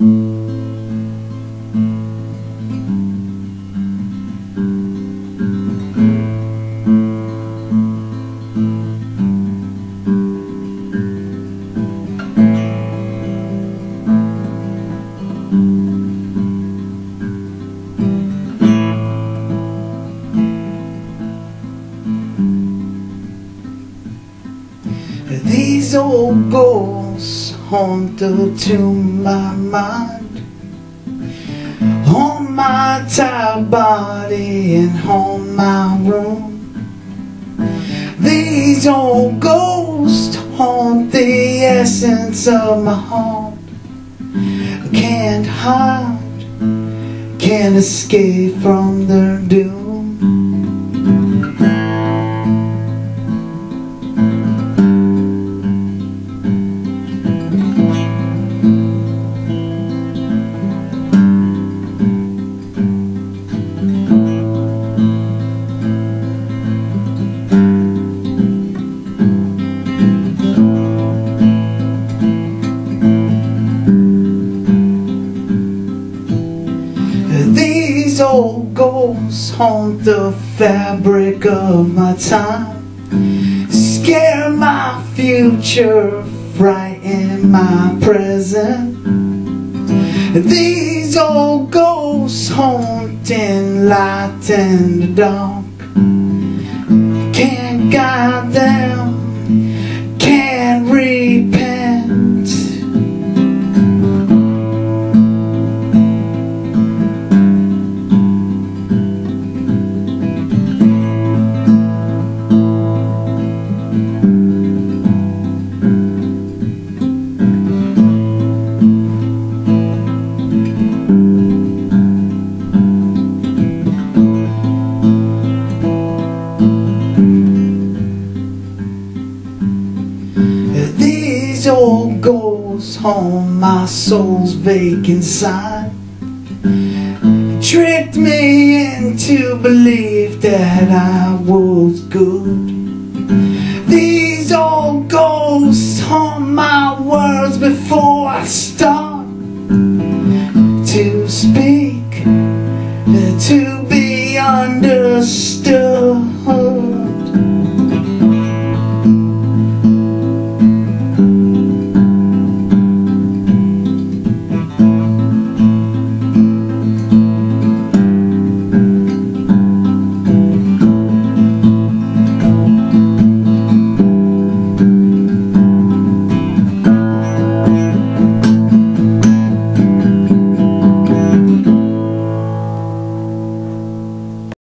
These old ghosts haunt to my mind, haunt my tired body and haunt my room. These old ghosts haunt the essence of my heart. Can't hide, can't escape from their doom. These old ghosts haunt the fabric of my time, scare my future, frighten my present. These old ghosts haunt in light and the dark. Can't guide them, can't repent. These old ghosts haunt my soul's vacant side, tricked me into belief that I was good. These old ghosts haunt my words before I start to speak, to be understood.